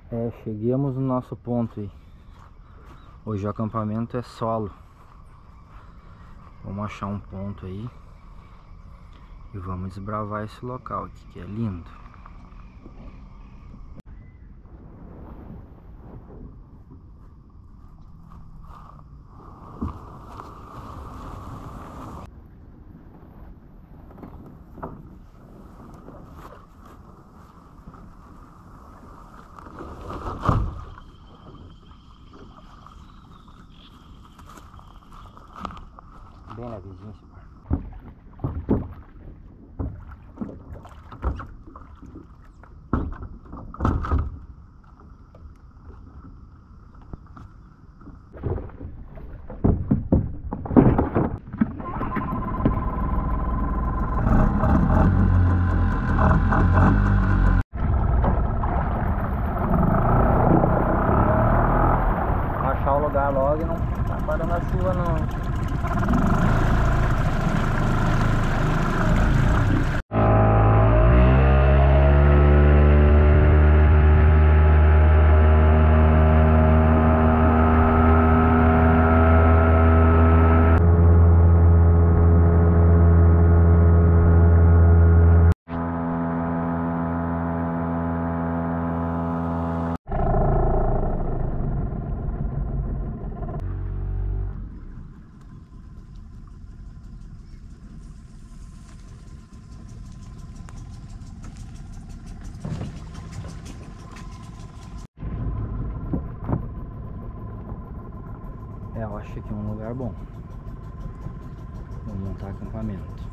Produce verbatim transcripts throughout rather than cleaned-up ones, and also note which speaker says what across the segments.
Speaker 1: É, chegamos no nosso ponto aí. Hoje o acampamento é solo. Vamos achar um ponto aí e vamos desbravar esse local aqui, que é lindo. Bem na vizinha esse bar. Vamos achar o lugar logo e não tá parando a chuva não. É, eu acho que é um lugar bom. Vou montar acampamento.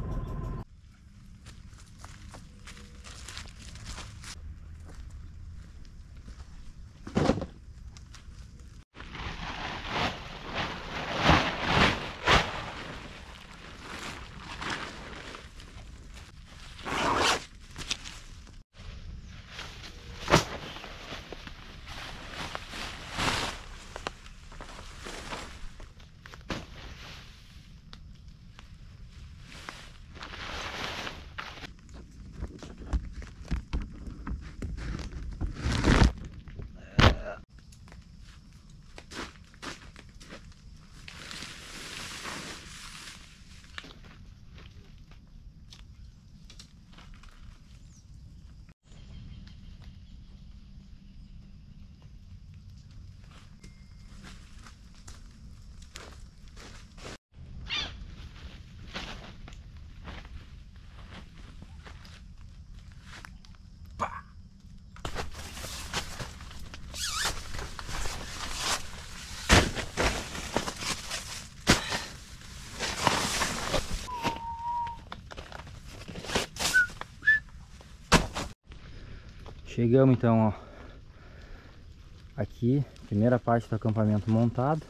Speaker 1: Chegamos então, ó, aqui, primeira parte do acampamento montado.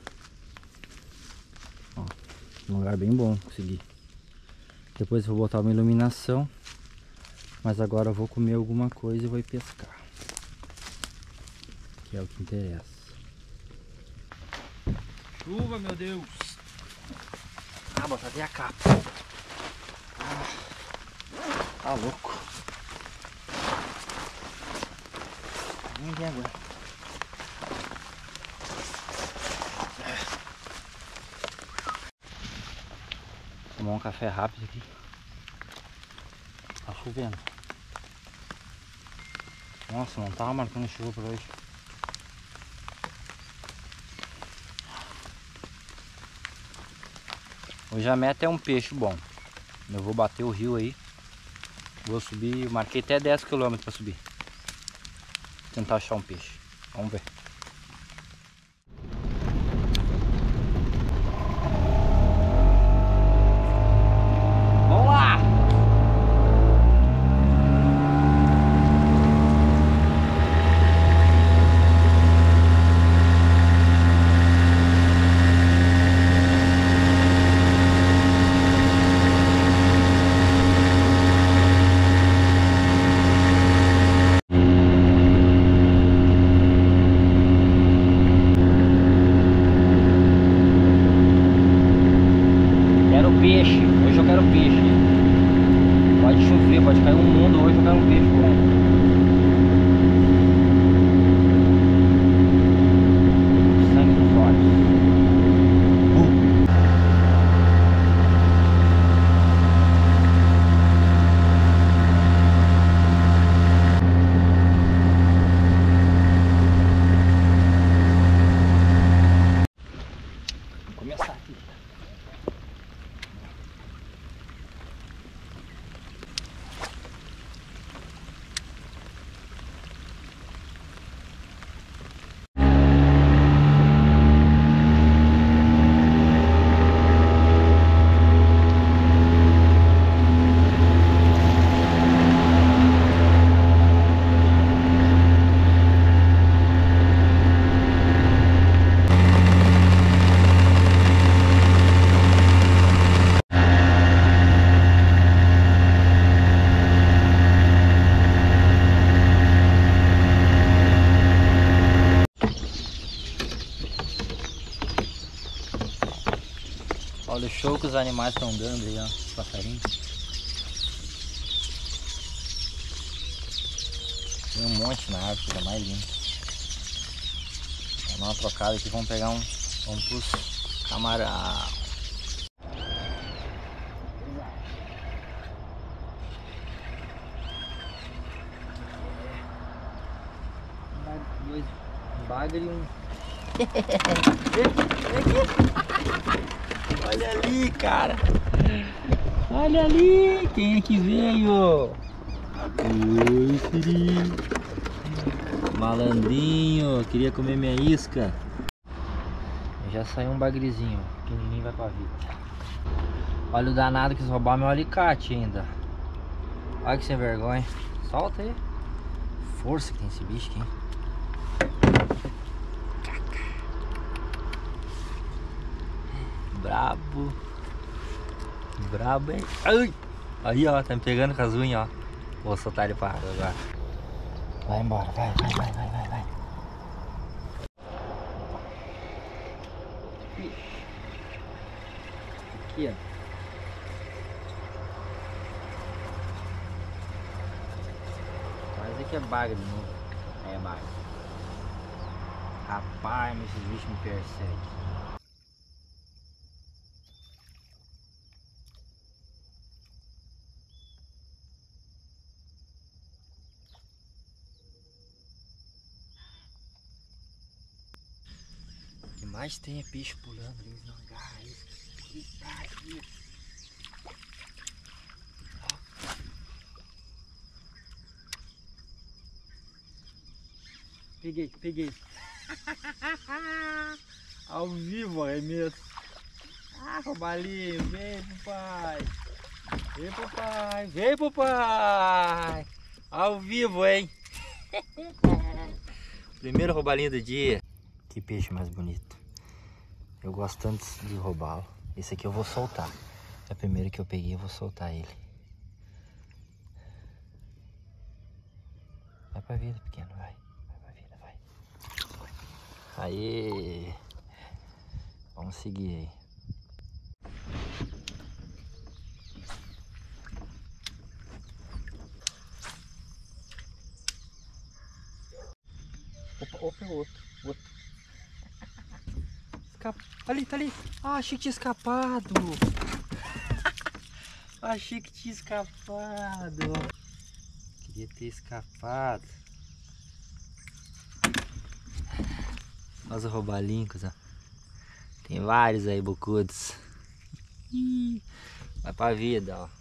Speaker 1: Ó, um lugar bem bom, consegui. Depois eu vou botar uma iluminação, mas agora eu vou comer alguma coisa e vou ir pescar, que é o que interessa. Chuva, meu Deus! Ah, botar até a capa. Ah, tá louco. Ninguém aguenta. Tomar um café rápido aqui. Tá chovendo. Nossa, não tava marcando chuva por hoje. Hoje a meta é um peixe bom. Eu vou bater o rio aí. Vou subir, eu marquei até dez quilômetros para subir. Tentar achar um peixe. Vamos ver. Vamos lá! Peixe, hoje eu quero peixe. Pode chover, pode cair um mundo, hoje eu quero um peixe bom. Olha o show que os animais estão dando aí, ó, os passarinhos. Tem um monte na árvore, coisa mais linda. Vamos dar uma trocada aqui, vamos pegar um. Vamos pros camarão. Dois bagre e um. Olha ali, cara. Olha ali, quem é que veio? Oi, filhinho. Malandrinho, queria comer minha isca. Já saiu um bagrezinho, pequenininho, vai pra vida. Olha o danado que quis roubar meu alicate ainda. Olha que sem vergonha. Solta aí. Força que tem esse bicho aqui, hein? Brabo. Brabo, hein? Ai! Aí, ó, tá me pegando com as unhas, ó. Vou soltar ele pra água agora. Vai embora, vai, vai, vai, vai, vai, vai. Aqui, ó. Quase que é bagre de novo. É bagre. Rapaz, mas esses bichos me perseguem. O que mais tem é peixe pulando ali no hangar. Aqui. Peguei, peguei. Ao vivo, é mesmo. Ah, roubalinho, vem pro pai. Vem pro pai, vem pro pai. Ao vivo, hein? Primeiro roubalinho do dia. Que peixe mais bonito. Eu gosto tanto de roubá-lo. Esse aqui eu vou soltar. É o primeiro que eu peguei, eu vou soltar ele. Vai pra vida, pequeno, vai. Vai pra vida, vai. Aê! Vamos seguir aí. Opa, opa, outro, outro. Escapa. Ali, tá ali. Ah, achei que tinha escapado. Achei que tinha escapado. Queria ter escapado. Olha os roubalinhos, ó. Tem vários aí, bocudos. Vai pra vida, ó.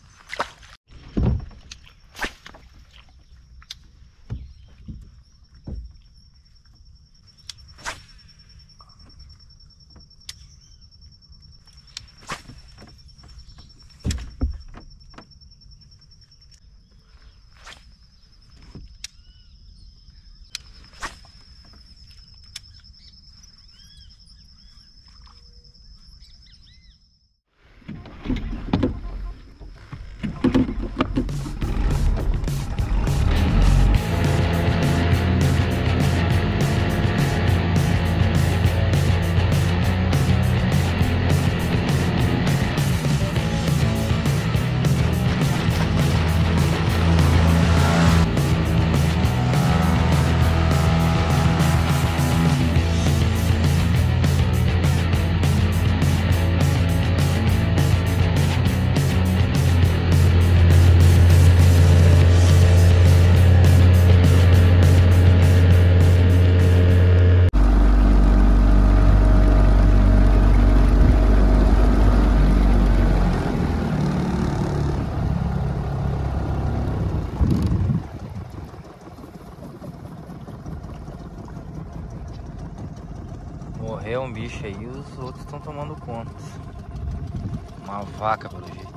Speaker 1: Morreu um bicho aí, os outros estão tomando conta. Uma vaca, pelo jeito.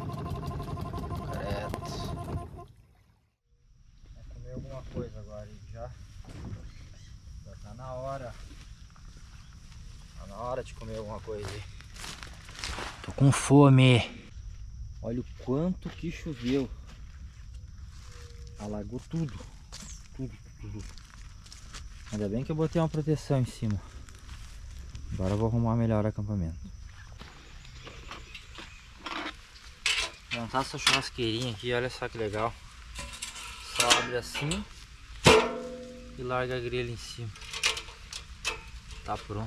Speaker 1: Credo. Vai comer alguma coisa agora aí já. Já tá na hora. Tá na hora de comer alguma coisa aí. Tô com fome. Olha o quanto que choveu. Alagou tudo. Tudo, tudo. Ainda bem que eu botei uma proteção em cima. Agora eu vou arrumar melhor o acampamento. Montar essa churrasqueirinha aqui, olha só que legal. Só abre assim e larga a grelha em cima. Tá pronto.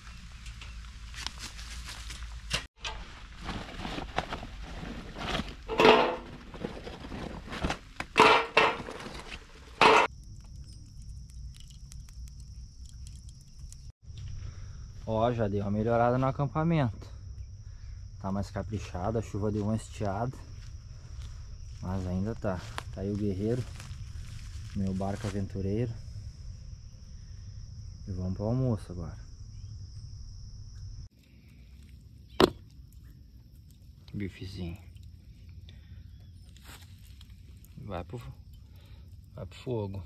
Speaker 1: Ó, já deu uma melhorada no acampamento. Tá mais caprichado, a chuva deu uma estiada. Mas ainda tá. Tá aí o guerreiro, meu barco aventureiro. E vamos pro almoço agora. Bifezinho. Vai pro, vai pro fogo.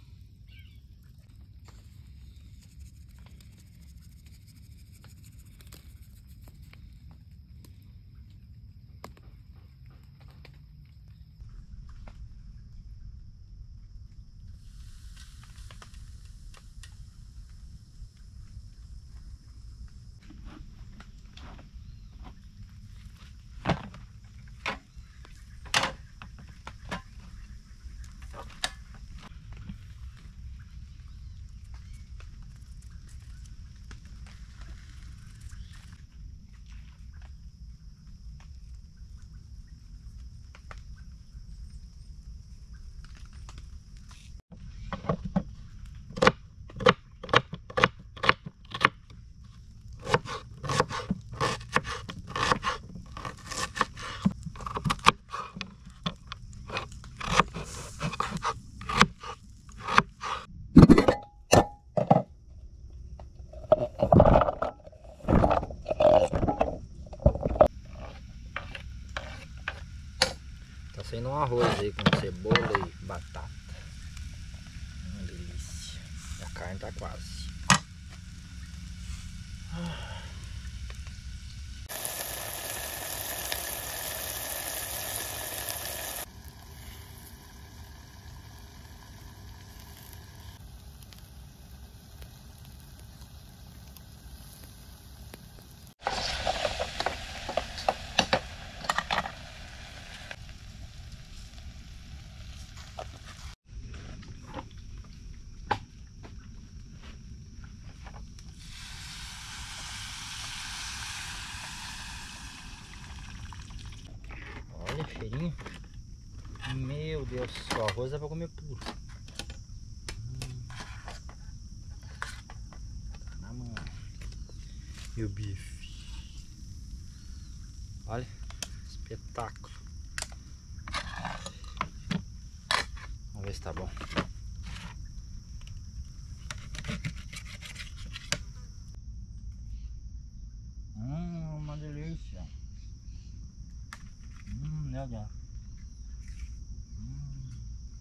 Speaker 1: Tá saindo um arroz aí com cebola e batata. Uma delícia. A carne tá quase. Olha o cheirinho. Meu Deus, o arroz dá pra comer puro. Hum. Na mão. E o bife. Olha, espetáculo. Vamos ver se tá bom. Hum, uma delícia. Hum, meu Deus. Hum.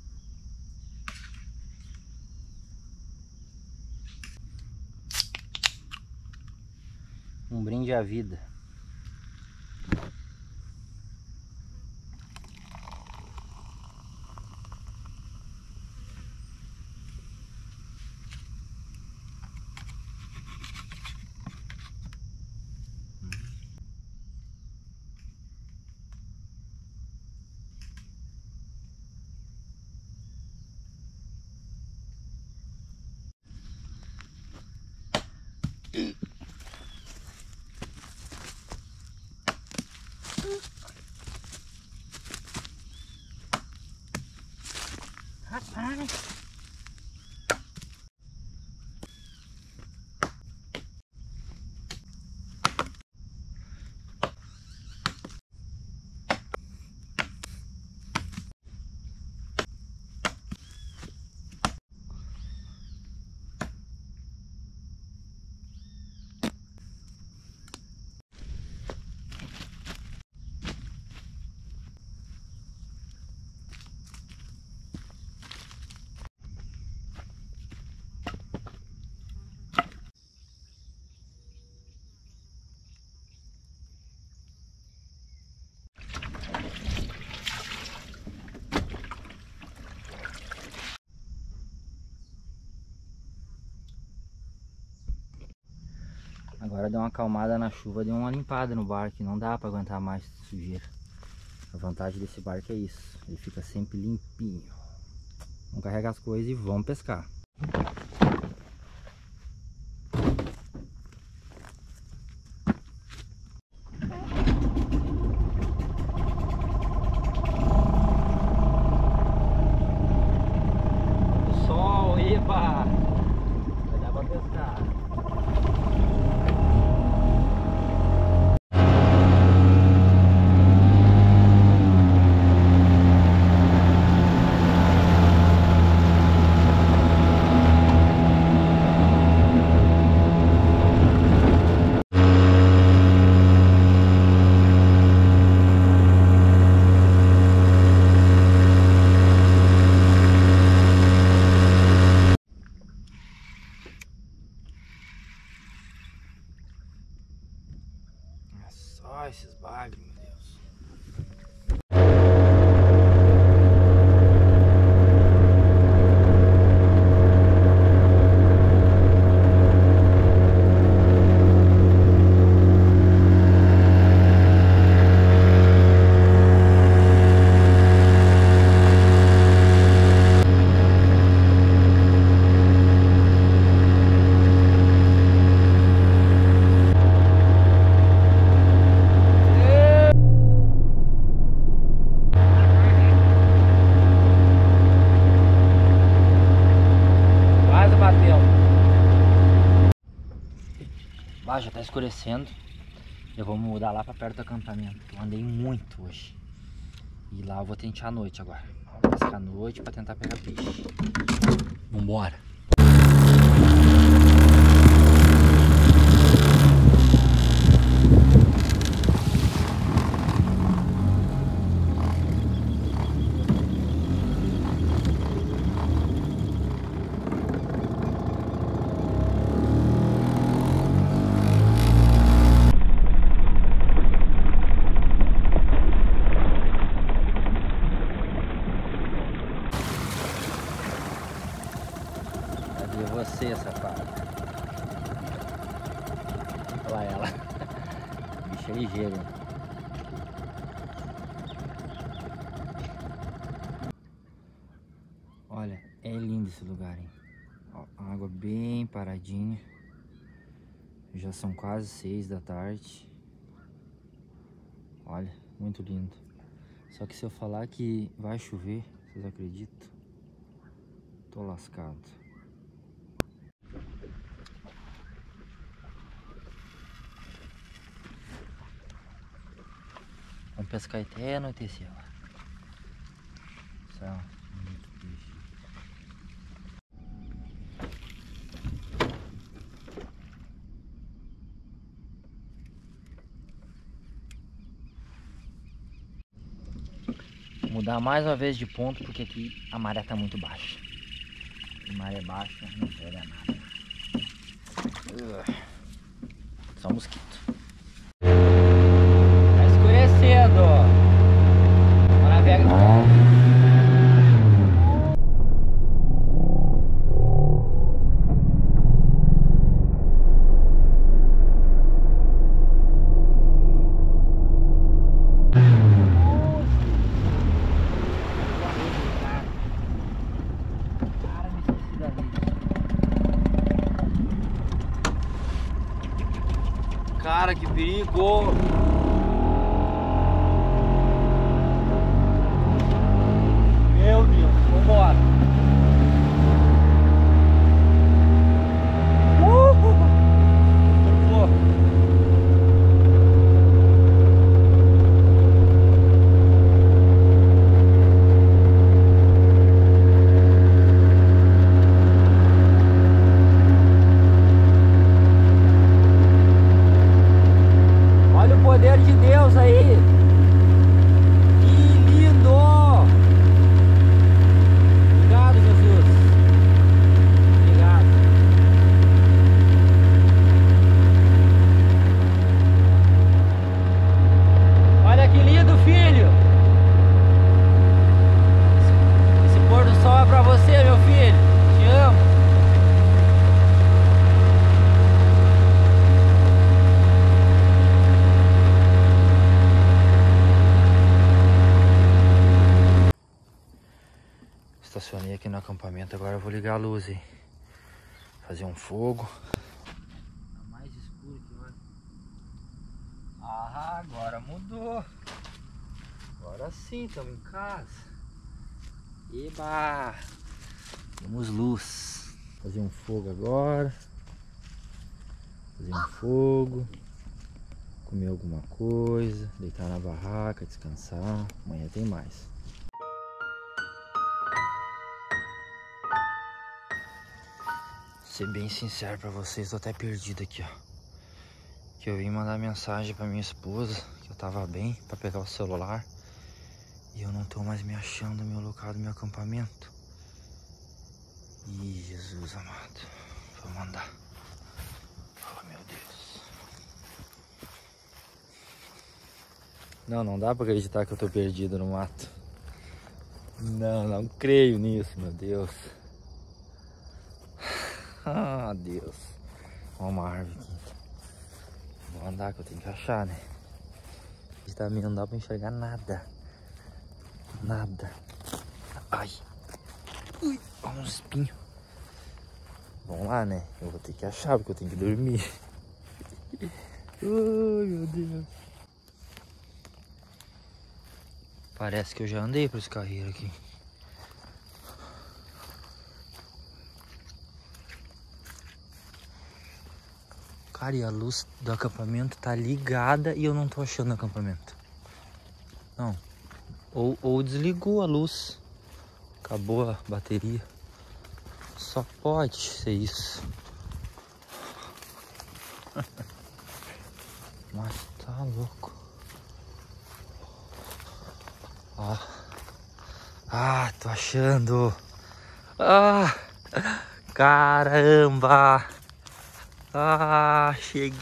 Speaker 1: Um brinde à vida. Rapaz. Agora deu uma acalmada na chuva, deu uma limpada no barco, não dá pra aguentar mais sujeira. A vantagem desse barco é isso, ele fica sempre limpinho. Vamos carregar as coisas e vamos pescar. O sol, epa! Vai dar pra pescar. Só esses bagres, meu Deus. Ah, já tá escurecendo. Eu vou mudar lá pra perto do acampamento. Eu andei muito hoje. E lá eu vou tentar à noite agora. Vou pescar à noite pra tentar pegar peixe. Vambora! Cadê você, safado? Olha lá ela. O bicho é ligeiro. Olha, é lindo esse lugar, hein? Ó, a água bem paradinha. Já são quase seis da tarde. Olha, muito lindo. Só que se eu falar que vai chover, vocês acreditam? Tô lascado. Vamos pescar até anoitecer lá. São muito peixe. Vou mudar mais uma vez de ponto porque aqui a maré tá muito baixa. A maré baixa não pega nada. Só mosquito. Tá escurecendo. Vamos navegar. Cara, que perigo! Meu Deus, vambora! Uhul! Olha o poder no acampamento. Agora eu vou ligar a luz aí. Fazer um fogo. Tá mais escuro que olha. Ah, agora mudou. Agora sim, estamos em casa. Eba! Temos luz. Fazer um fogo agora. Fazer um fogo. Comer alguma coisa. Deitar na barraca, descansar. Amanhã tem mais. Ser bem sincero pra vocês, tô até perdido aqui, ó. Que eu vim mandar mensagem pra minha esposa que eu tava bem pra pegar o celular. E eu não tô mais me achando no meu local do meu acampamento. Ih, Jesus amado. Vou mandar. Oh, meu Deus. Não, não dá pra acreditar que eu tô perdido no mato. Não, não creio nisso, meu Deus. Ah, Deus. Olha uma árvore aqui. Vou andar que eu tenho que achar, né? Também não dá pra enxergar nada. Nada. Ai. Ui, olha uns espinhos. Vamos lá, né? Eu vou ter que achar porque eu tenho que dormir. Ai, meu Deus. Parece que eu já andei por esse carreiro aqui. Cara, e a luz do acampamento tá ligada e eu não tô achando o acampamento. Não. Ou, ou desligou a luz. Acabou a bateria. Só pode ser isso. Mas tá louco. Ó. Ah, tô achando. Ah, caramba. Ah,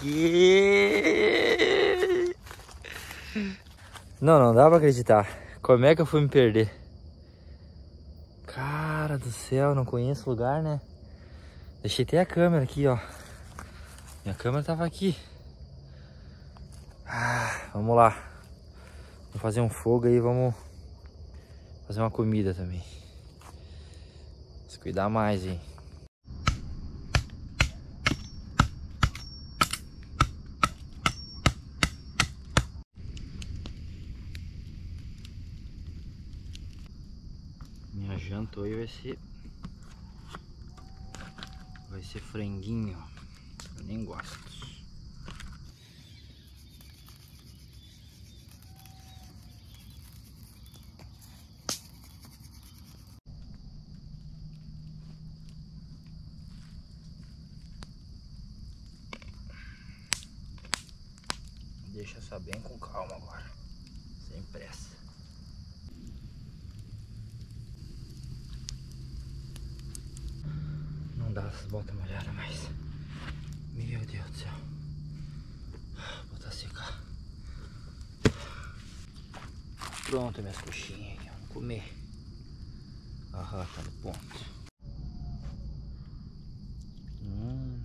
Speaker 1: cheguei. Não, não dá pra acreditar. Como é que eu fui me perder? Cara do céu, não conheço o lugar, né? Deixei até a câmera aqui, ó. Minha câmera tava aqui. Ah, vamos lá. Vamos fazer um fogo aí, vamos fazer uma comida também. Se cuidar mais, hein? Minha janta hoje vai ser... Vai ser franguinho. Eu nem gosto. Deixa só bem com calma agora. Sem pressa. Não dá essas botas molhadas mais. Meu Deus do céu. Vou botar secar. Pronto, minhas coxinhas aqui. Vamos comer. Aham, tá no ponto. Hum.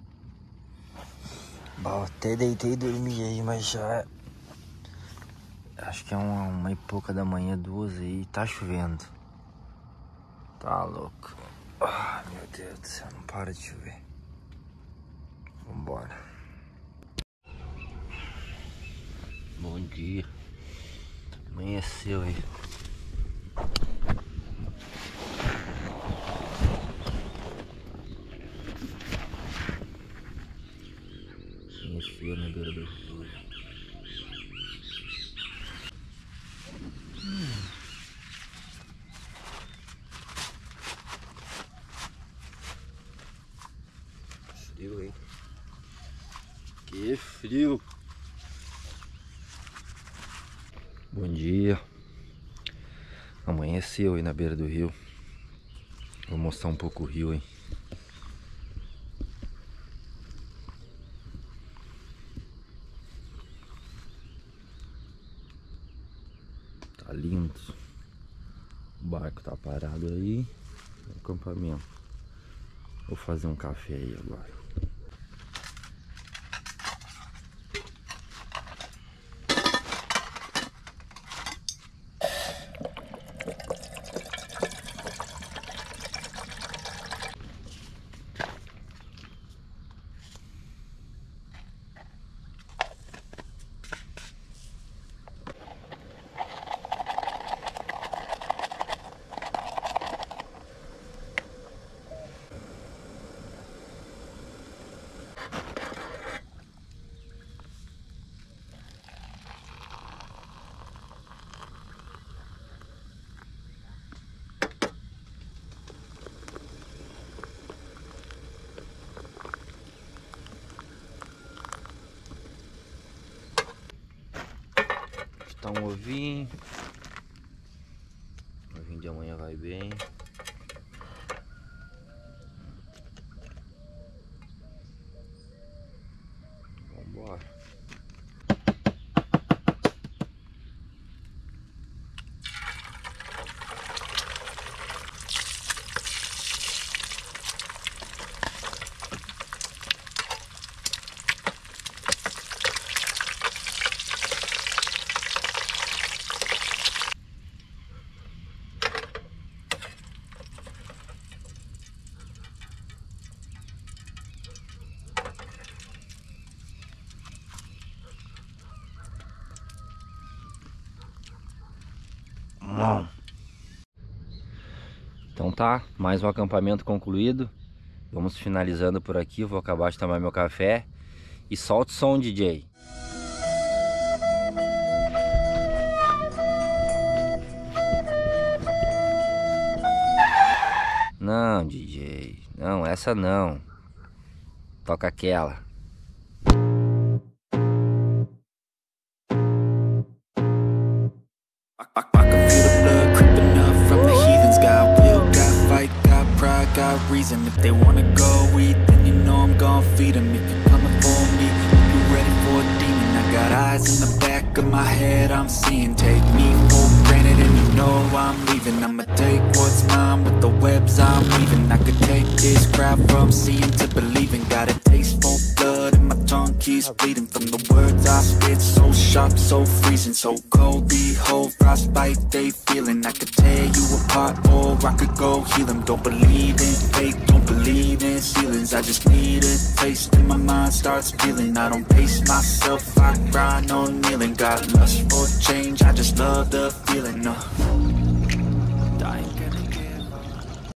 Speaker 1: Bom, até deitei e dormi aí, mas já Acho que é uma, uma e pouca da manhã, duas aí. Tá chovendo. Tá louco. Ah, meu Deus do céu, não para de chover. Vambora. Bom dia. Amanheceu aí. Amanheceu na beira do rio. Hum. Frio, hein? Que frio! Bom dia. Amanheceu aí na beira do rio. Vou mostrar um pouco o rio, hein? Tá lindo. O barco tá parado aí no acampamento. Vou fazer um café aí agora. Tá um ovinho. O ovinho de amanhã vai bem. Vambora. Então tá, mais um acampamento concluído. Vamos finalizando por aqui. Vou acabar de tomar meu café. E solta o som, D J. Não, D J. Não, essa não. Toca aquela.
Speaker 2: Got reason if they wanna go eat, then you know I'm gon' feed them. If you're coming for me, you ready for a demon. I got eyes in the back of my head, I'm seeing. Take me for granted and you know I'm leaving. I'ma take what's mine with the webs I'm weaving. I could take this crowd from seeing to believing. Got a taste for blood and my tongue keeps bleeding. From the words I spit, so sharp, so freezing, so cold. Behold, frostbite they feeling. I could tear you apart or I could go heal them. Don't believe in fate, don't believe in ceilings. I just need a taste and my mind starts feeling. I don't pace myself, I grind on kneeling. Got lust for change, I just love the feeling. uh.